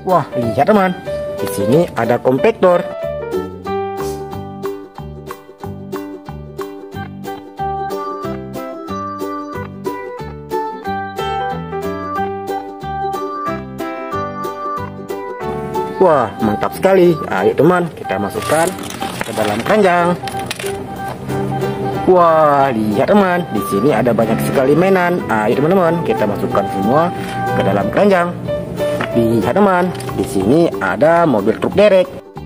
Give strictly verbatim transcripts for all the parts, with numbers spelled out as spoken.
Wah, lihat teman. Di sini ada kompaktor. Wah, mantap sekali. Ayo teman, kita masukkan ke dalam keranjang. Wah, lihat teman, di sini ada banyak sekali mainan. Ayo teman-teman, kita masukkan semua ke dalam keranjang. Lihat teman, di sini ada mobil truk derek.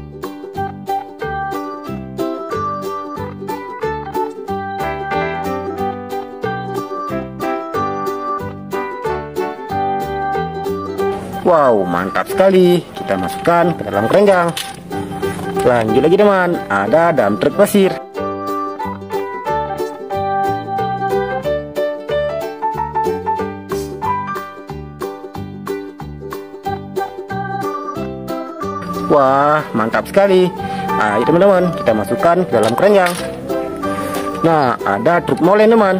Wow, mantap sekali. Kita masukkan ke dalam keranjang. Lanjut lagi teman, ada dump truk pasir. Wah, mantap sekali. Ayo teman-teman, kita masukkan ke dalam keranjang. Nah, ada truk molen teman.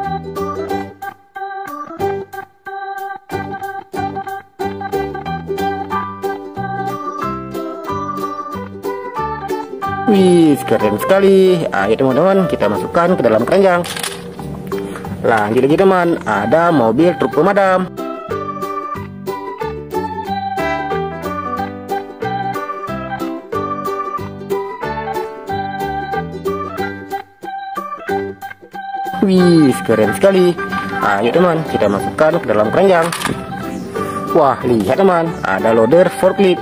Wih, keren sekali. Ayo teman-teman, kita masukkan ke dalam keranjang. Lanjut lagi teman, ada mobil truk pemadam. Wih, keren sekali. Ayo teman, kita masukkan ke dalam keranjang. Wah, lihat teman, ada loader forklift.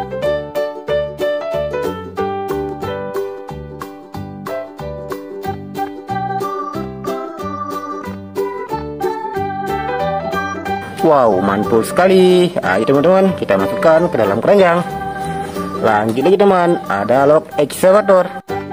Wow, mantul sekali. Ayo teman-teman, kita masukkan ke dalam keranjang. Lanjut lagi teman, ada lock excavator.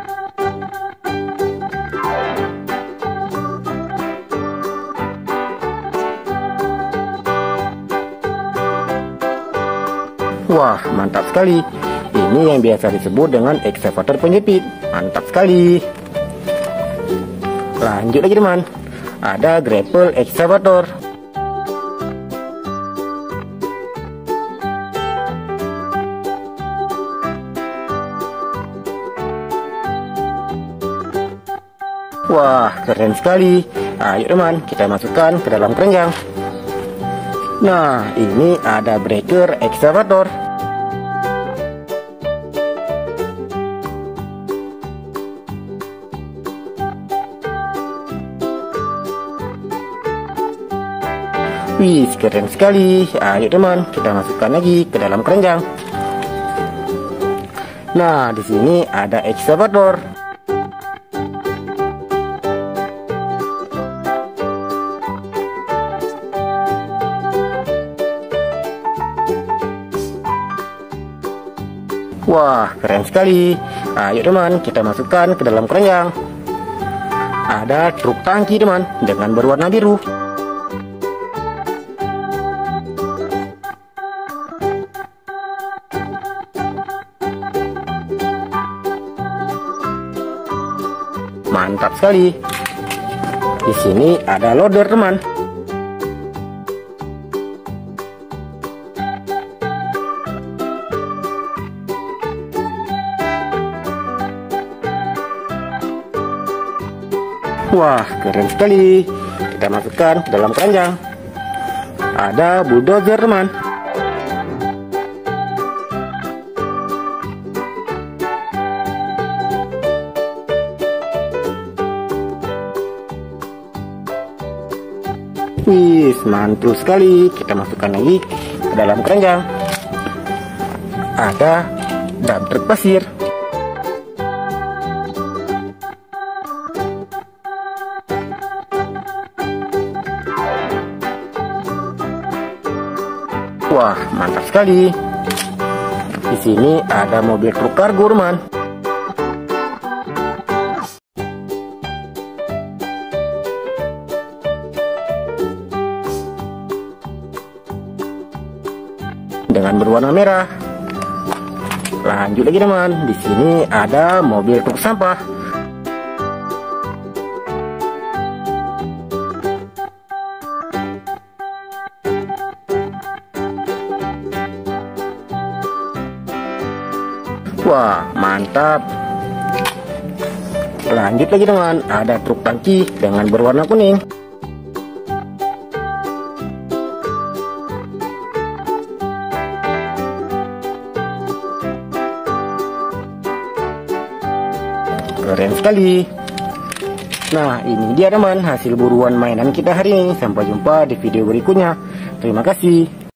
Wah, mantap sekali. Ini yang biasa disebut dengan excavator penjepit. Mantap sekali. Lanjut lagi teman, ada grapple excavator. Wah, keren sekali. Ayo teman, kita masukkan ke dalam keranjang. Nah, ini ada breaker excavator. Wih, keren sekali. Ayo teman, kita masukkan lagi ke dalam keranjang. Nah, di sini ada excavator. Wah, keren sekali. Ayo teman, kita masukkan ke dalam keranjang. Ada truk tangki teman, dengan berwarna biru. Mantap sekali. Di sini ada loader teman. Wah, keren sekali. Kita masukkan ke dalam keranjang. Ada bulldozer teman. Wih, mantul sekali. Kita masukkan lagi ke dalam keranjang. Ada dump truk pasir. Wah, mantap sekali. Di sini ada mobil truk kargo teman. Dengan berwarna merah. Lanjut lagi teman, di sini ada mobil truk sampah. Wah, mantap. Lanjut lagi teman, ada truk tangki dengan berwarna kuning. Keren sekali. Nah, ini dia teman hasil buruan mainan kita hari ini. Sampai jumpa di video berikutnya. Terima kasih.